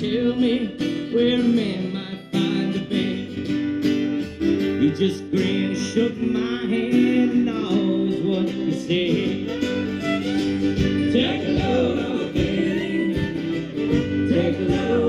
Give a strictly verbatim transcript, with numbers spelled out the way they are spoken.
tell me where a man might find a bed. He just grinned and shook my hand, and always what he said. Take a load off, Benny. Take a load